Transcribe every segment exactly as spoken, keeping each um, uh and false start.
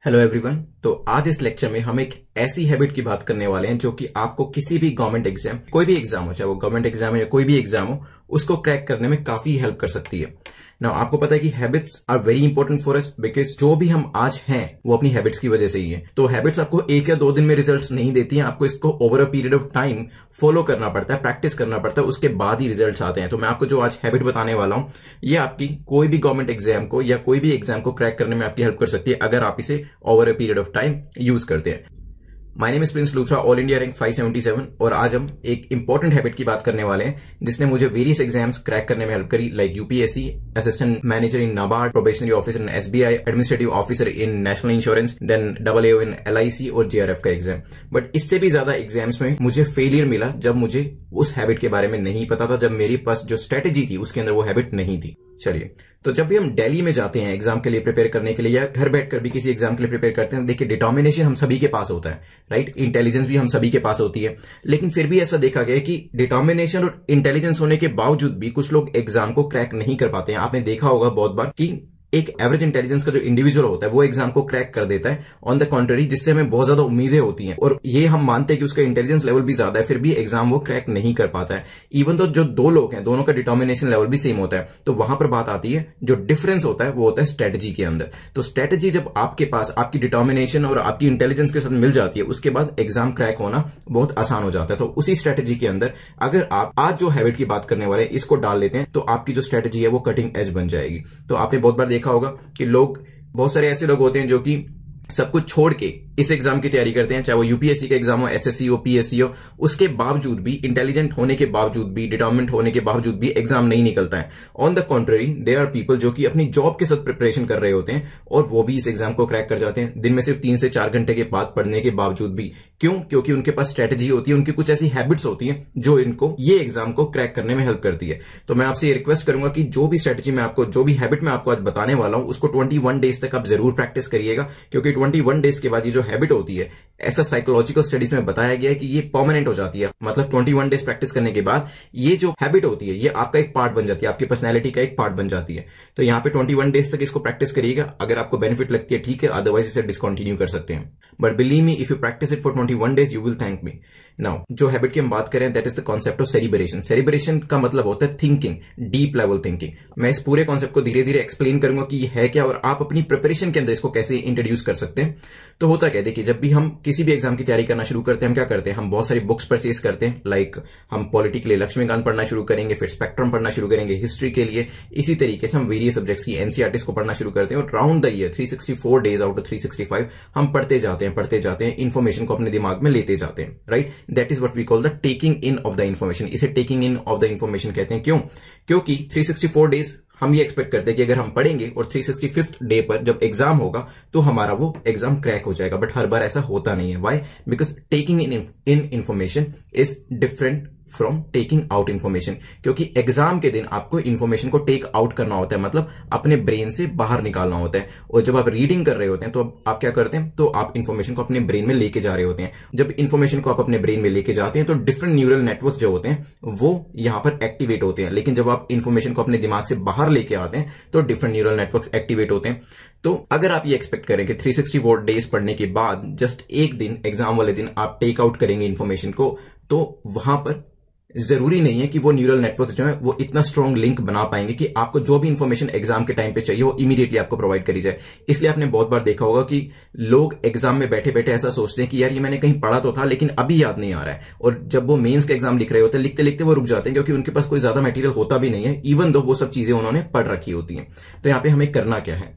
Hello everyone. तो आज इस लेक्चर में हम एक ऐसी हैबिट की बात करने वाले हैं जो कि आपको किसी भी गवर्नमेंट एग्जाम, कोई भी एग्जाम हो, चाहे वो गवर्नमेंट एग्जाम हो या कोई भी एग्जाम हो, उसको क्रैक करने में काफी हेल्प कर सकती है। ना आपको पता है कि habits are very important for us because जो भी हम आज हैं वो अपनी हैबिट्स की वजह से ही है। तो हैबिट्स आपको एक या दो दिन में रिजल्ट्स नहीं देती हैं, आपको इसको over a period of time follow करना पड़ता है, प्रैक्टिस करना पड़ता है, उसके बाद ही रिजल्ट्स आते हैं। तो मैं आपको जो आज हैबिट बताने वाला हूं ये आपकी कोई भी गवर्नमेंट एग्जाम को या कोई भी एग्जाम को क्रैक करने में आपकी हेल्प कर सकती है अगर आप इसे over a period of time use करते हैं। My name is Prince Luthra, all India rank five seventy seven, और आज हम एक इंपॉर्टेंट हैबिट की बात करने वाले हैं जिसने मुझे वेरियस एग्जाम्स क्रैक करने में हेल्प करी, like UPSC, assistant manager in NABARD, probationary officer in SBI, administrative officer in national insurance, then double AO in LIC और जेआरएफ का एग्जाम। बट इससे भी ज्यादा एग्जाम्स में मुझे फेलियर मिला जब मुझे उस हैबिट के बारे में नहीं पता था, जब मेरे पास जो स्ट्रेटेजी थी उसके अंदर वो हैबिट नहीं थी। चलिए, तो जब भी हम दिल्ली में जाते हैं एग्जाम के लिए प्रिपेयर करने के लिए या घर बैठकर भी किसी एग्जाम के लिए प्रिपेयर करते हैं, देखिए डिटर्मिनेशन हम सभी के पास होता है, राइट, इंटेलिजेंस भी हम सभी के पास होती है, लेकिन फिर भी ऐसा देखा गया है कि डिटर्मिनेशन और इंटेलिजेंस होने के बावजूद भी कुछ लोग एग्जाम को क्रैक नहीं कर पाते हैं। आपने देखा होगा बहुत बार कि एक एवरेज इंटेलिजेंस का जो इंडिविजुअल होता है वो एग्जाम को क्रैक कर देता है, ऑन द कॉन्ट्ररी, जिससे हमें बहुत ज्यादा उम्मीदें होती हैं और ये हम मानते हैं कि उसका इंटेलिजेंस लेवल भी ज्यादा है, फिर भी एग्जाम वो क्रैक नहीं कर पाता है। इवन तो जो दो लोग हैं दोनों का डिटर्मिनेशन लेवल भी सेम होता है। तो वहां पर बात आती है, जो डिफरेंस होता है वो होता है स्ट्रेटेजी के अंदर। तो स्ट्रेटेजी जब आपके पास आपकी डिटर्मिनेशन और आपकी इंटेलिजेंस के साथ मिल जाती है, उसके बाद एग्जाम क्रैक होना बहुत आसान हो जाता है। तो उसी स्ट्रेटेजी के अंदर अगर आप आज जो हैबिट की बात करने वाले हैं इसको डाल लेते हैं तो आपकी जो स्ट्रेटेजी है वो कटिंग एज बन जाएगी। तो आपने बहुत बार देखा होगा कि लोग बहुत सारे ऐसे लोग होते हैं जो कि सब कुछ छोड़ के इस एग्जाम की तैयारी करते हैं, चाहे वो यूपीएससी का एग्जाम हो, एसएससी हो, पीएससी हो, उसके बावजूद भी, इंटेलिजेंट होने के बावजूद भी, डिटर्मिनेंट होने के बावजूद भी एग्जाम नहीं निकलता है। On the contrary there are people जो कि अपनी जॉब के साथ प्रिपरेशन कर रहे होते हैं और वो भी इस एग्जाम को क्रैक कर जाते हैं, दिन में सिर्फ तीन से चार घंटे के बाद पढ़ने के बावजूद भी। क्यों? क्योंकि उनके पास स्ट्रेटेजी होती है, उनकी कुछ ऐसी हैबिट्स होती है जो इनको ये एग्जाम को क्रैक करने में हेल्प करती है। तो मैं आपसे ये रिक्वेस्ट करूंगा कि जो भी स्ट्रेटेजी मैं आपको, जो भी हैबिट मैं आपको आज बताने वाला हूं, उसको ट्वेंटी वन डेज तक आप जरूर प्रैक्टिस करिएगा, क्योंकि ट्वेंटी वन डेज के बाद ये जो हैबिट होती है, ऐसा साइकोलॉजिकल स्टडीज में बताया गया है कि ये परमानेंट हो जाती है। मतलब ट्वेंटी वन डेज प्रैक्टिस करने के बाद ये जो हैबिट होती है ये आपका एक पार्ट बन जाती है, आपकी पर्सनैलिटी का एक पार्ट बन जाती है। तो यहां पे ट्वेंटी वन डेज तक इसको प्रैक्टिस करिएगा। अगर आपको बेनिफिट लगती है ठीक है, अदरवाइज इसे डिसकंटिन्यू कर सकते हैं। But believe me, if you practice it for twenty one days you will thank me. Now जो हैबिट की हम बात करें that is the concept of celebration. Celebration का मतलब होता है थिंकिंग, डीप लेवल थिंकिंग। मैं इस पूरे कॉन्सेप्ट को धीरे धीरे एक्सप्लेन करूंगा कि ये है क्या और आप अपनी प्रिपरेशन के अंदर इसको कैसे इंट्रोड्यूस कर सकते हैं। तो होता क्या, देखिए, जब भी हम किसी भी एग्जाम की तैयारी करना शुरू करते हैं हम क्या करते हैं, हम बहुत सारी बुक्स परचेज करते हैं। लाइक हम पॉलिटी के लिए लक्ष्मीकांत पढ़ना शुरू करेंगे, फिर स्पेक्ट्रम पढ़ना शुरू करेंगे, हिस्ट्री के लिए इसी तरीके से हम वेरियस सब्जेक्ट्स की एनसीईआरटीज को पढ़ना शुरू करते हैं और round the year three sixty four days out of three sixty five हम पढ़ते जाते हैं पढ़ते जाते हैं इन्फॉर्मेशन को अपने दिमाग में लेते जाते हैं, right. That is what we call the taking in of the information. इसे taking in of the information कहते हैं। क्यों? क्योंकि थ्री सिक्सटी फोर डेज हम ये एक्सपेक्ट करते हैं कि अगर हम पढ़ेंगे और थ्री सिक्सटी फिफ्थ डे पर जब एग्जाम होगा तो हमारा वो एग्जाम क्रैक हो जाएगा। बट हर बार ऐसा होता नहीं है। Why? Because taking in in information is different from taking out information. क्योंकि एग्जाम के दिन आपको इन्फॉर्मेशन को टेक आउट करना होता है, मतलब अपने ब्रेन से बाहर निकालना होता है। और जब आप रीडिंग कर रहे होते हैं तो आप क्या करते हैं, तो आप इन्फॉर्मेशन को अपने ब्रेन में लेके जा रहे होते हैं। जब इन्फॉर्मेशन को आप अपने ब्रेन में लेके जाते हैं तो डिफरेंट न्यूरल नेटवर्क जो होते हैं वो यहां पर एक्टिवेट होते हैं। लेकिन जब आप इन्फॉर्मेशन को अपने दिमाग से बाहर लेके आते हैं तो डिफरेंट न्यूरल नेटवर्क एक्टिवेट होते हैं। तो अगर आप ये एक्सपेक्ट करें कि थ्री सिक्सटी फोर डेज पढ़ने के बाद जस्ट एक दिन, एग्जाम वाले दिन आप टेक आउट करेंगे इन्फॉर्मेशन को, तो वहां पर जरूरी नहीं है कि वो न्यूरल नेटवर्क जो है वो इतना स्ट्रॉन्ग लिंक बना पाएंगे कि आपको जो भी इंफॉर्मेशन एग्जाम के टाइम पे चाहिए वो इमीडिएटली आपको प्रोवाइड करी जाए। इसलिए आपने बहुत बार देखा होगा कि लोग एग्जाम में बैठे बैठे ऐसा सोचते हैं कि यार ये मैंने कहीं पढ़ा तो था लेकिन अभी याद नहीं आ रहा है, और जब वो मेंस का एग्जाम लिख रहे होते हैं लिखते लिखते वो रुक जाते हैं क्योंकि उनके पास कोई ज्यादा मटेरियल होता भी नहीं है, इवन दो वो सब चीजें उन्होंने पढ़ रखी होती हैं। तो यहां पर हमें करना क्या है,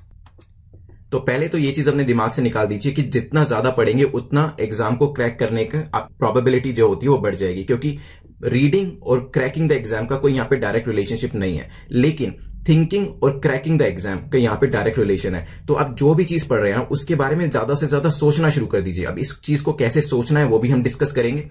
तो पहले तो ये चीज अपने दिमाग से निकाल दीजिए कि जितना ज्यादा पढ़ेंगे उतना एग्जाम को क्रैक करने का प्रोबेबिलिटी जो होती है वो बढ़ जाएगी। क्योंकि रीडिंग और क्रैकिंग द एग्जाम का कोई यहां पे डायरेक्ट रिलेशनशिप नहीं है, लेकिन थिंकिंग और क्रैकिंग द एग्जाम का यहां पे डायरेक्ट रिलेशन है। तो आप जो भी चीज पढ़ रहे हैं उसके बारे में ज्यादा से ज्यादा सोचना शुरू कर दीजिए। अब इस चीज को कैसे सोचना है वो भी हम डिस्कस करेंगे।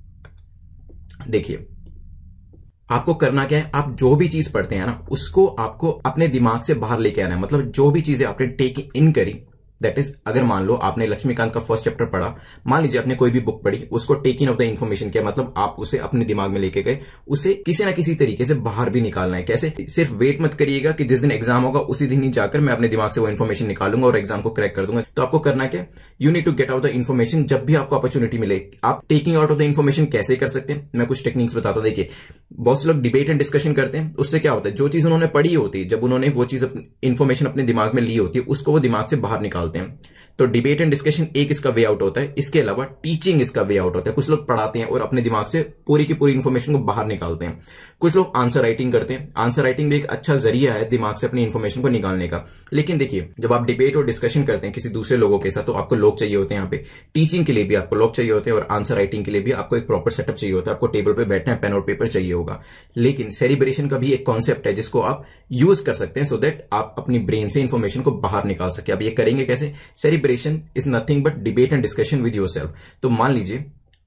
देखिए, आपको करना क्या है, आप जो भी चीज पढ़ते हैं ना उसको आपको अपने दिमाग से बाहर लेके आना है। मतलब जो भी चीजें आपने टेक इन करी दैट इज, अगर मान लो आपने लक्ष्मीकांत का फर्स्ट चैप्टर पढ़ा, मान लीजिए आपने कोई भी बुक पढ़ी, उसको टेकिंग ऑफ द इन्फॉर्मेशन किया, मतलब आप उसे अपने दिमाग में लेके गए, उसे किसी ना किसी तरीके से बाहर भी निकालना है। कैसे? सिर्फ वेट मत करिएगा कि जिस दिन एग्जाम होगा उसी दिन ही जाकर मैं अपने दिमाग से वो इन्फॉर्मेशन निकालूंगा और एग्जाम को क्रैक कर दूंगा। तो आपको करना क्या? You need to get out the information जब भी आपको अपॉर्चुनिटी मिले। आप taking out of the information कैसे कर सकते हैं, मैं कुछ टेक्निक्स बताता हूं। देखिए, बहुत से लोग डिबेट एंड डिस्कशन करते हैं, उससे क्या होता है, जो चीज उन्होंने पढ़ी होती है, जब उन्होंने वो चीज इन्फॉर्मेशन अपने दिमाग में ली होती है, उसको वो दिमाग से बाहर निकालते हैं। तो डिबेट एंड डिस्कशन एक इसका वे आउट होता है। इसके अलावा टीचिंग इसका वे आउट होता है। कुछ लोग पढ़ाते हैं और अपने दिमाग से पूरी की पूरी इन्फॉर्मेशन को बाहर निकालते हैं। कुछ लोग आंसर राइटिंग करते हैं। आंसर राइटिंग भी एक अच्छा जरिया है दिमाग से अपनी इन्फॉर्मेशन को निकालने का। लेकिन देखिए, जब आप डिबेट और डिस्कशन करते हैं किसी दूसरे लोगों के साथ, तो आपको लोग चाहिए होते हैं। यहाँ पे टीचिंग के लिए भी आपको लोग चाहिए होते हैं और आंसर राइटिंग के लिए भी आपको एक प्रॉपर सेटअप चाहिए होता है। आपको टेबल पे बैठना है, पेन और पेपर चाहिए होगा। लेकिन सेलिब्रेशन का भी एक कॉन्सेप्ट है जिसको आप यूज कर सकते हैं सो दैट आप अपनी ब्रेन से इंफॉर्मेशन को बाहर निकाल सके। अब ये करेंगे कैसे? Celebration is nothing but debate and discussion with yourself. तो मान लीजिए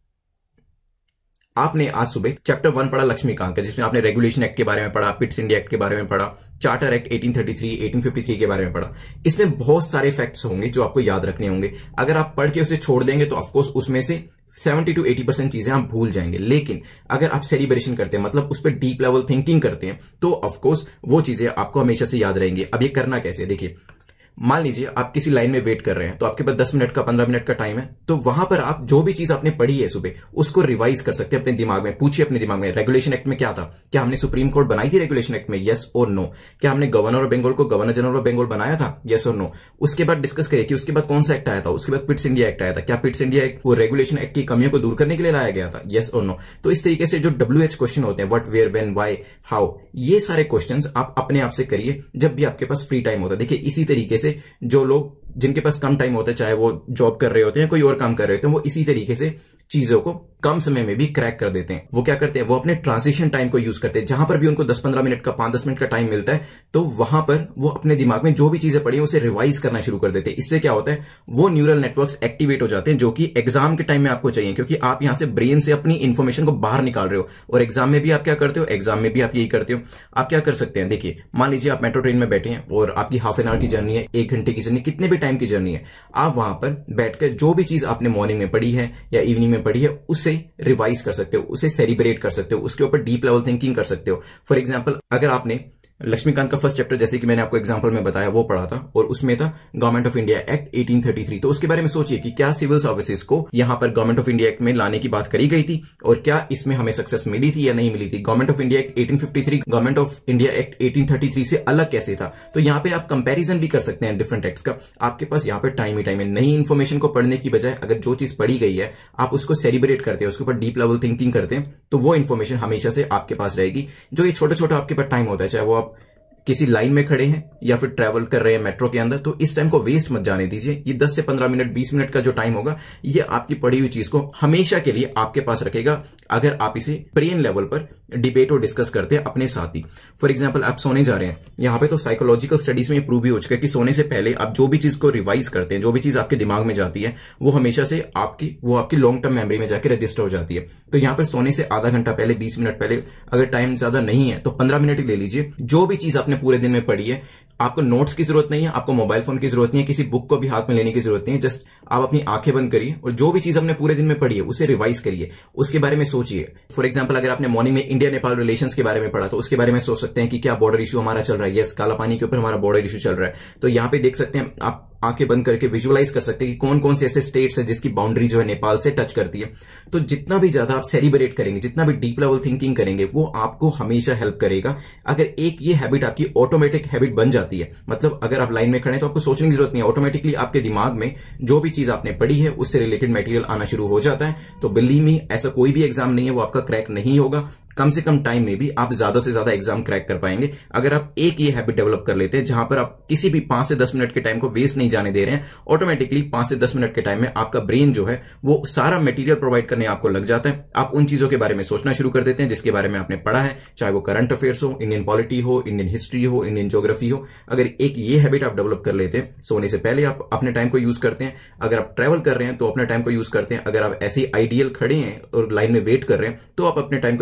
आपने आज सुबह चैप्टर वन पढ़ा लक्ष्मीकांत का, जिसमें आपने रेगुलेशन एक्ट के बारे में पढ़ा, पिट्स इंडिया एक्ट के बारे में पढ़ा, charter act eighteen thirty three, eighteen fifty three के बारे में पढ़ा। इसमें बहुत सारे फैक्ट्स होंगे जो आपको याद रखने होंगे। अगर आप पढ़ के उसे छोड़ देंगे तो ऑफकोर्स उसमें से सेवेंटी टू एटी परसेंट चीजें आप भूल जाएंगे। लेकिन अगर आप सेलिब्रेशन करते हैं, मतलब उस पर डीप लेवल थिंकिंग करते हैं, तो ऑफकोर्स वो चीजें आपको हमेशा से याद रहेंगी। अब ये करना कैसे? देखिए, मान लीजिए आप किसी लाइन में वेट कर रहे हैं, तो आपके पास दस मिनट का पंद्रह मिनट का टाइम है। तो वहां पर आप जो भी चीज आपने पढ़ी है सुबह, उसको रिवाइज कर सकते हैं अपने दिमाग में। पूछिए अपने दिमाग में, रेगुलेशन एक्ट में क्या था? क्या हमने सुप्रीम कोर्ट बनाई थी रेगुलेशन एक्ट में? यस और नो। क्या हमने गवर्नर ऑफ बंगाल को गवर्नर जनरल ऑफ बंगाल बनाया था? यस और नो। उसके बाद डिस्कस करिए कि उसके बाद कौन सा एक्ट आया था। उसके बाद पिट्स इंडिया एक्ट आया था। क्या पिट्स इंडिया एक्ट वो रेगुलेशन एक्ट की कमियों को दूर करने के लिए लाया गया था? यस और नो। तो इस तरीके से जो डब्ल्यू एच क्वेश्चन होते हैं, what, where, when, why, how, ये सारे क्वेश्चन आप अपने आप से करिए जब भी आपके पास फ्री टाइम होता है। देखिए, इसी तरीके से जो लोग जिनके पास कम टाइम होता है, चाहे वो जॉब कर रहे होते हैं, कोई और काम कर रहे होते हैं, वो इसी तरीके से चीजों को कम समय में भी क्रैक कर देते हैं। वो क्या करते हैं? वो अपने ट्रांजिशन टाइम को यूज करते हैं। जहां पर भी उनको दस पंद्रह मिनट का, पांच दस मिनट का टाइम मिलता है, तो वहां पर वो अपने दिमाग में जो भी चीजें पढ़ी हैं उसे रिवाइज करना शुरू कर देते हैं। इससे क्या होता है? वो न्यूरल नेटवर्क्स एक्टिवेट हो जाते हैं जो कि एग्जाम के टाइम में आपको चाहिए, क्योंकि आप यहां से ब्रेन से अपनी इंफॉर्मेशन को बाहर निकाल रहे हो। और एग्जाम में भी आप क्या करते हो? एग्जाम में भी आप यही करते हो। आप क्या कर सकते हैं? देखिए, मान लीजिए आप मेट्रो ट्रेन में बैठे हैं और आपकी हाफ एन आवर की जर्नी है, एक घंटे की जर्नी, कितने भी टाइम की जर्नी है, आप वहां पर बैठकर जो भी चीज आपने मॉर्निंग में पढ़ी है या इवनिंग में पढ़ी है उसे रिवाइज कर सकते हो, उसे सेलिब्रेट कर सकते हो, उसके ऊपर डीप लेवल थिंकिंग कर सकते हो। फॉर एग्जांपल, अगर आपने लक्ष्मीकांत का फर्स्ट चैप्टर, जैसे कि मैंने आपको एग्जांपल में बताया, वो पढ़ा था और उसमें था government of India act eighteen thirty three, तो उसके बारे में सोचिए कि क्या सिविल सर्विसेज को यहां पर गवर्नमेंट ऑफ इंडिया एक्ट में लाने की बात करी गई थी और क्या इसमें हमें सक्सेस मिली थी या नहीं मिली थी। Government of India act eighteen fifty three government of India act eighteen thirty three से अलग कैसे था? तो यहां पे आप कंपेरिजन भी कर सकते हैं डिफरेंट एक्ट्स का। आपके पास यहां पर टाइम ही टाइम है। नई इन्फॉर्मेशन को पढ़ने की बजाय अगर जो चीज पढ़ी गई है आप उसको सेलिब्रेट करते हैं, उसके ऊपर डीप लेवल थिंकिंग करते हैं, तो वो इन्फॉर्मेशन हमेशा से आपके पास रहेगी। जो ये छोटा छोटा आपके पास टाइम होता है, चाहे वो आप किसी लाइन में खड़े हैं या फिर ट्रैवल कर रहे हैं मेट्रो के अंदर, तो इस टाइम को वेस्ट मत जाने दीजिए। ये दस से पंद्रह मिनट, बीस मिनट का जो टाइम होगा, ये आपकी पढ़ी हुई चीज को हमेशा के लिए आपके पास रखेगा अगर आप इसे ब्रेन लेवल पर डिबेट और डिस्कस करते हैं अपने साथ ही। फॉर एग्जाम्पल, आप सोने जा रहे हैं, यहां पे तो साइकोलॉजिकल स्टडीज में प्रूव भी हो चुका है कि सोने से पहले आप जो भी चीज को रिवाइज करते हैं, जो भी चीज आपके दिमाग में जाती है, वो हमेशा से आपकी वो आपकी लॉन्ग टर्म मेमोरी में जाकर रजिस्टर हो जाती है। तो यहां पर सोने से आधा घंटा पहले, बीस मिनट पहले, अगर टाइम ज्यादा नहीं है तो पंद्रह मिनट ही ले लीजिए। जो भी चीज आपने पूरे दिन में पढ़ी है, आपको नोट्स की जरूरत नहीं है, आपको मोबाइल फोन की जरूरत नहीं है, किसी बुक को भी हाथ में लेने की जरूरत नहीं है। जस्ट आप अपनी आंखें बंद करिए और जो भी चीज आपने पूरे दिन में पढ़ी है उसे रिवाइज करिए, उसके बारे में सोचिए। फॉर एग्जांपल, अगर आपने मॉर्निंग में इंडिया नेपाल रिलेशंस के बारे में पढ़ा तो उसके बारे में सोच सकते हैं कि क्या बॉर्डर इशू हमारा चल रहा है। यस, काला पानी के ऊपर हमारा बॉर्डर इशू चल रहा है। तो यहां पे देख सकते हैं, आप आंखें बंद करके विजुअलाइज कर सकते हैं कि कौन कौन से ऐसे स्टेट्स है जिसकी बाउंड्री जो है नेपाल से टच करती है। तो जितना भी ज्यादा आप सेलिब्रेट करेंगे, जितना भी डीप लेवल थिंकिंग करेंगे, वो आपको हमेशा हेल्प करेगा। अगर एक ये हैबिट आपकी ऑटोमेटिक हैबिट बन जाती है, मतलब अगर आप लाइन में खड़े हैं तो आपको सोचने की जरूरत नहीं है, ऑटोमेटिकली आपके दिमाग में जो भी चीज आपने पढ़ी है उससे रिलेटेड मटेरियल आना शुरू हो जाता है। तो बिलीव मी, ऐसा कोई भी एग्जाम नहीं है वो आपका क्रैक नहीं होगा। कम से कम टाइम में भी आप ज्यादा से ज्यादा एग्जाम क्रैक कर पाएंगे अगर आप एक ये हैबिट डेवलप कर लेते हैं, जहां पर आप किसी भी पांच से दस मिनट के टाइम को वेस्ट नहीं जाने दे रहे हैं। ऑटोमेटिकली पांच से दस मिनट के टाइम में आपका ब्रेन जो है वो सारा मटेरियल प्रोवाइड करने आपको लग जाता है। आप उन चीजों के बारे में सोचना शुरू कर देते हैं जिसके बारे में आपने पढ़ा है, चाहे वो करंट अफेयर्स हो, इंडियन पॉलिटी हो, इंडियन हिस्ट्री हो, इंडियन ज्योग्राफी हो। अगर एक ये हैबिट आप डेवलप कर लेते हैं, सोने से पहले आप अपने टाइम को यूज करते हैं, अगर आप ट्रैवल कर रहे हैं तो अपने टाइम को यूज करते हैं, अगर आप ऐसे आइडियल खड़े हैं और लाइन में वेट कर रहे हैं तो आप अपने टाइम को यूज करना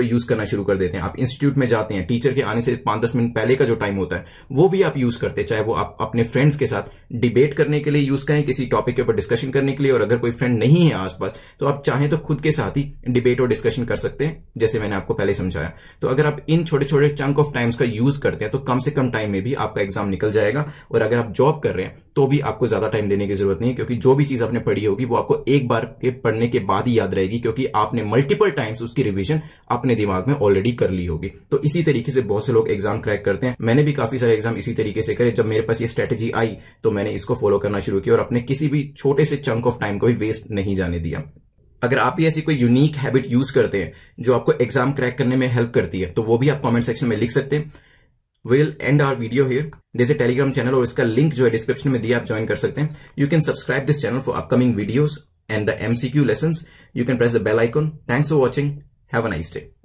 करना शुरू कर देते हैं। आप इंस्टीट्यूट में जाते हैं, टीचर के आने से पांच दस मिनट पहले का जो टाइम होता है वो भी आप यूज करते हैं, चाहे वो आप अपने फ्रेंड्स के साथ डिबेट करने के लिए यूज करें, किसी टॉपिक के ऊपर डिस्कशन करने के लिए, और अगर कोई फ्रेंड नहीं है आसपास तो आप चाहें तो खुद के साथ ही डिबेट और डिस्कशन कर सकते हैं, जैसे मैंने आपको पहले समझाया। तो अगर आप इन छोटे छोटे चंक ऑफ टाइम्स का यूज करते हैं तो कम से कम टाइम में भी आपका एग्जाम निकल जाएगा। और अगर आप जॉब कर रहे हैं तो भी आपको ज्यादा टाइम देने की जरूरत नहीं है, क्योंकि जो भी चीज आपने पढ़ी होगी वो आपको एक बार के पढ़ने के बाद ही याद रहेगी, क्योंकि आपने मल्टीपल टाइम्स उसकी रिवीजन अपने दिमाग में ऑलरेडी कर ली होगी। तो इसी तरीके से बहुत से लोग एग्जाम क्रैक करते हैं। मैंने भी काफी सारे एग्जाम इसी तरीके से करे। जब मेरे पास ये स्ट्रेटेजी आई तो मैंने इसको फॉलो करना शुरू किया और अपने किसी भी छोटे से चंक ऑफ टाइम को भी वेस्ट नहीं जाने दिया। अगर आप भी ऐसी कोई यूनिक हैबिट यूज करते हैं जो आपको एग्जाम क्रैक करने में हेल्प करती है तो वो भी आप कमेंट सेक्शन में लिख सकते हैं। Will end our video here. This is Telegram channel और इसका लिंक जो है डिस्क्रिप्शन में दिया, आप ज्वाइन कर सकते हैं। You can subscribe this channel for upcoming videos and the M C Q lessons. You can press the bell icon. Thanks for watching. Have a nice day.